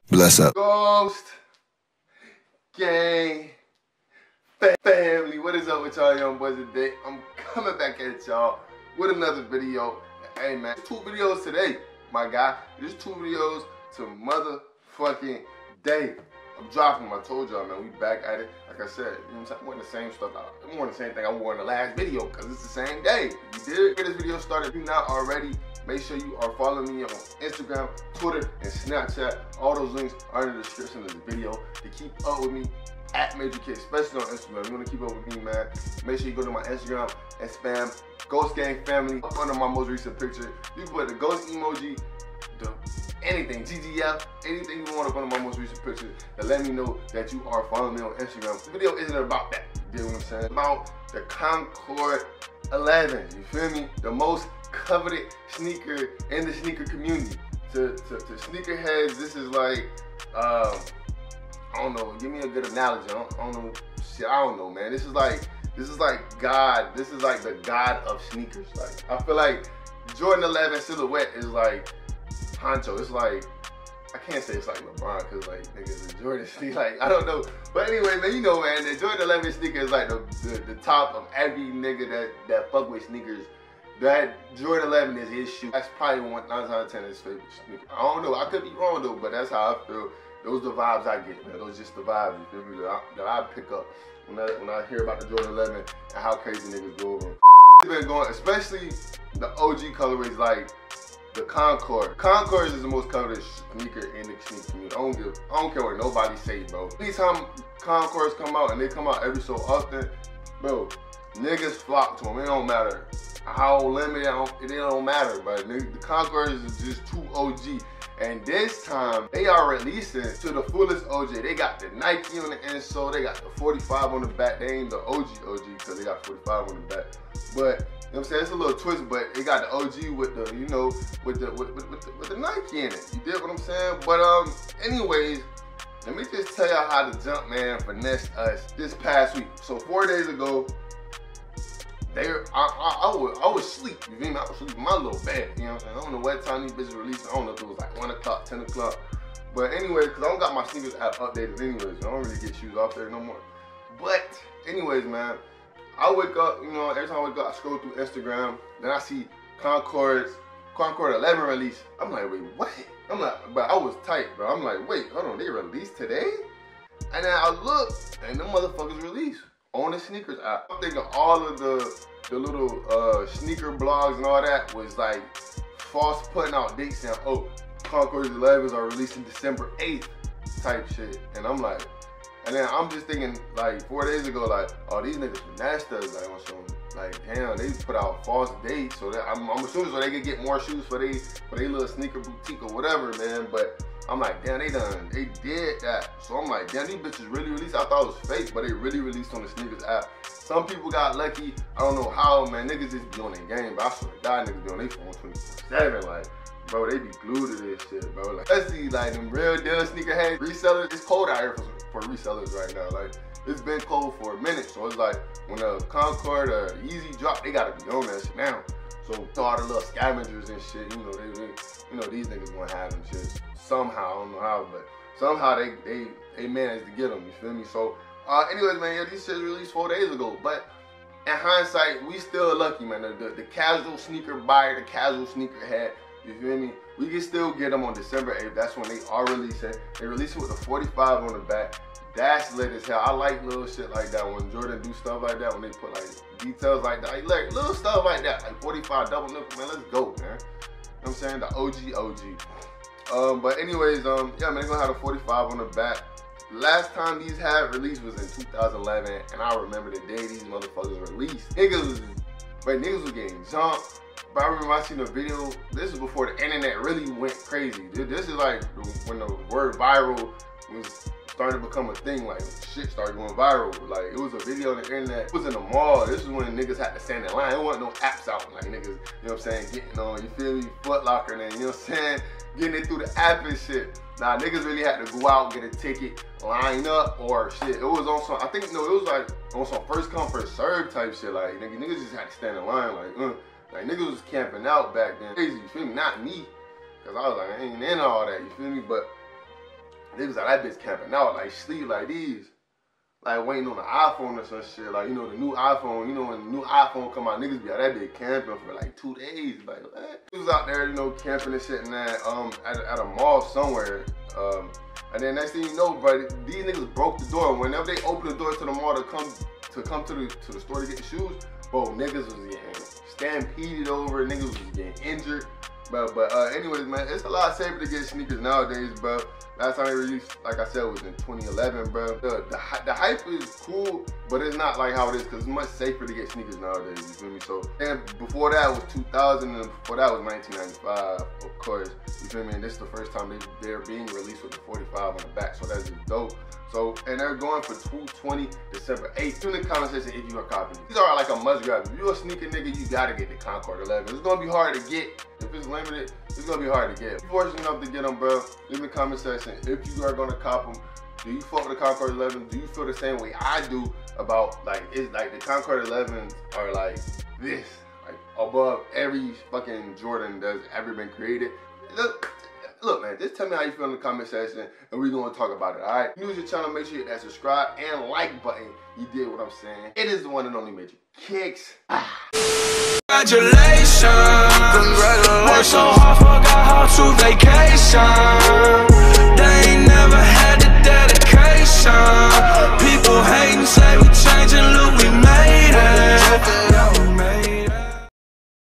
Bless up. Ghost gang family, what is up with y'all young boys today? I'm coming back at y'all with another video. Hey man, 2 videos today, my guy. There's 2 videos to motherfucking day. I'm dropping them. I told y'all, man, we back at it. Like I said, you know what I'm saying? I'm wearing the same stuff. I'm wearing the same thing I wore in the last video because it's the same day. You did get this video started. If you're not already, make sure you are following me on Instagram, Twitter, and Snapchat. All those links are in the description of the video. To keep up with me at Major K, especially on Instagram. If you want to keep up with me, man, make sure you go to my Instagram and spam Ghost Gang Family up under my most recent picture. You can put the ghost emoji, anything, GGF, anything you want up under my most recent picture, and let me know that you are following me on Instagram. The video isn't about that. You get what I'm saying? It's about the Concord 11. You feel me? The most coveted sneaker in the sneaker community. To sneakerheads, this is like, I don't know, give me a good analogy. I don't know, shit, I don't know, man. This is like God. This is like the God of sneakers. Like, I feel like Jordan 11 silhouette is like Honcho. It's like, I can't say it's like LeBron because like niggas in Jordan sneakers, like, I don't know. But anyway, man, you know, man, the Jordan 11 sneaker is like the top of every nigga that fuck with sneakers. That Jordan 11 is his shoe. That's probably 9 out of 10 his favorite sneaker. I don't know, I could be wrong though, but that's how I feel. Those are the vibes I get, man. Those are just the vibes, you feel me, that I pick up when I hear about the Jordan 11 and how crazy niggas go over them. It's been going, especially the OG colorways like the Concord. Concord is the most coveted sneaker in the sneaker community. I don't care what nobody say, bro. Anytime Concords come out, and they come out every so often, bro, niggas flock to them. It don't matter how limited, it don't matter, but the Concords is just too OG. And this time, they are releasing to the fullest OG. They got the Nike on the insole, they got the 45 on the back. They ain't the OG because they got 45 on the back. But, you know what I'm saying, it's a little twist, but they got the OG with the, you know, with the Nike in it. You dig what I'm saying? But anyways, let me just tell y'all how the Jumpman finessed us this past week. So 4 days ago, I was asleep, you feel me? I was asleep in my little bed, you know what I'm saying? I don't know what time these bitches released. I don't know if it was like 1 o'clock, 10 o'clock. But anyways, because I don't got my sneakers app updated anyways. I don't really get shoes off there no more. But anyways, man, I wake up, you know, every time I wake up, I scroll through Instagram. Then I see Concord 11 release. I'm like, wait, what? I'm like, but I was tight, bro. I'm like, wait, hold on, they released today? And then I look, and them motherfuckers released on the sneakers app. I'm thinking all of the little sneaker blogs and all that was like false putting out dates saying, oh, Concord 11s are releasing December 8th type shit. And I'm like, and then I'm just thinking like 4 days ago, like, oh, these niggas finessed us, like on some, like, damn, they put out false dates. So that I'm assuming so they could get more shoes for they little sneaker boutique or whatever, man. But I'm like, damn, they did that. So I'm like, damn, these bitches really released. I thought it was fake, but they really released on the sneakers app. Some people got lucky. I don't know how, man. Niggas just be on their game, but I swear to God, niggas be on their phone 24/7. Like, bro, they be glued to this shit, bro. Like, especially like them real deal sneakerhead resellers. It's cold out here for resellers right now. Like, it's been cold for a minute. So it's like when a Concord or Yeezy drop, they gotta be on that shit now. So all the little scavengers and shit, you know, these niggas gonna have them shit somehow. I don't know how, but somehow they managed to get them. You feel me? So, anyways, man, yeah, these shit released 4 days ago. But in hindsight, we still lucky, man. The casual sneaker buyer, the casual sneaker head, you feel me? We can still get them on December 8th. That's when they are releasing. They release it with a 45 on the back. That's lit as hell. I like little shit like that when Jordan do stuff like that, when they put like details like that. Like little stuff like that, like 45 double nickel, man, let's go, man. You know what I'm saying? The OG. But anyways, yeah, man, they're gonna have the 45 on the back. Last time these had released was in 2011, and I remember the day these motherfuckers released. Niggas was getting jumped. But I remember I seen a video, this is before the internet really went crazy. This is like when the word viral was starting to become a thing, like shit started going viral. Like, it was a video on the internet, it was in the mall. This is when niggas had to stand in line. There wasn't no apps out, like niggas, you know what I'm saying, getting on, you feel me, Foot Locker and then, you know what I'm saying, getting it through the app and shit. Nah, niggas really had to go out, get a ticket, line up, or shit. It was on some, I think, no, it was like on some first come, first serve type shit. Like, niggas just had to stand in line, like niggas was camping out back then. Crazy, you feel me? Not me, cause I was like, I ain't in all that, you feel me? But Niggas like that bitch camping out, like sleep like these. Like waiting on the iPhone or some shit. Like, you know, the new iPhone, you know, when the new iPhone come out, niggas be out that bitch camping for like 2 days. Like, what? He was out there, you know, camping and shit and that, at a mall somewhere. And then next thing you know, bro, these niggas broke the door. Whenever they open the doors to the mall to come to the store to get the shoes, bro, niggas was getting stampeded over, niggas was getting injured. But anyways, man, it's a lot safer to get sneakers nowadays, bro. Last time they released, like I said, was in 2011, bro. The hype is cool, but it's not like how it is, because it's much safer to get sneakers nowadays, you feel me? So, and before that was 2000, and before that was 1995, of course, you feel me? And this is the first time they're being released with the 45 on the back, so that's just dope. So, and they're going for $220 December 8th. In the comment section if you are copying. These are like a must grab. If you're a sneaker nigga, you gotta get the Concord 11. It's gonna be hard to get. If it's limited, it's gonna be hard to get. If you're fortunate enough to get them, bro, leave in the comment section if you are gonna cop them. Do you fuck with the Concord 11? Do you feel the same way I do about, like, it's like the Concord 11s are like this, like above every fucking Jordan that's ever been created? Look, man, just tell me how you feel in the comment section, and we're gonna talk about it, all right? If you're new to the channel, make sure you hit that subscribe and like button. You did what I'm saying. It is the one and only Major Kicks. Congratulations. Worked so hard, forgot how to vacation.